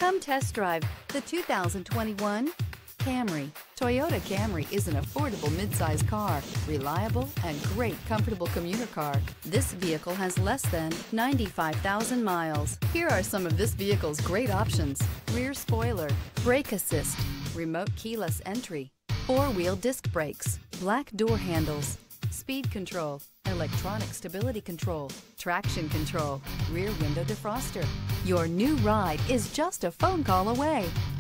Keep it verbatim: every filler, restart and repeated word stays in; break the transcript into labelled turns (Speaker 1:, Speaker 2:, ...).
Speaker 1: Come test drive the two thousand twenty-one Camry. Toyota Camry is an affordable midsize car, reliable and great comfortable commuter car. This vehicle has less than ninety-five thousand miles. Here are some of this vehicle's great options: rear spoiler, brake assist, remote keyless entry, four-wheel disc brakes, black door handles, speed control, electronic stability control, traction control, rear window defroster. Your new ride is just a phone call away.